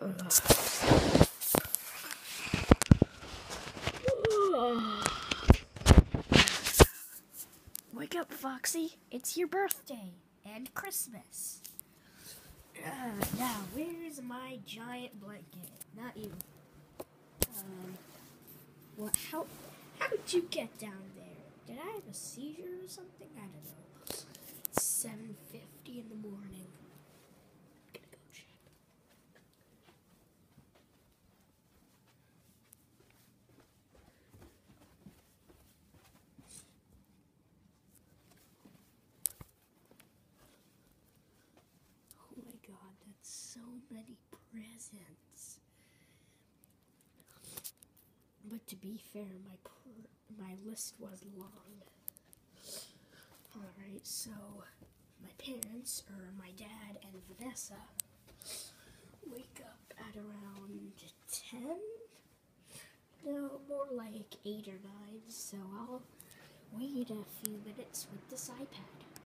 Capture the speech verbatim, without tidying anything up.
Wake up, Foxy. It's your birthday and Christmas. Uh, now, where's my giant blanket? Not you. Um, what? How? How did you get down there? Did I have a seizure or something? I don't know. It's seven fifty in the morning. I'm gonna go check. Oh my God, that's so many presents. But to be fair, my pr- my list was long. Alright, so my parents, or my dad and Vanessa, wake up at around ten? No, more like eight or nine, so I'll wait a few minutes with this iPad.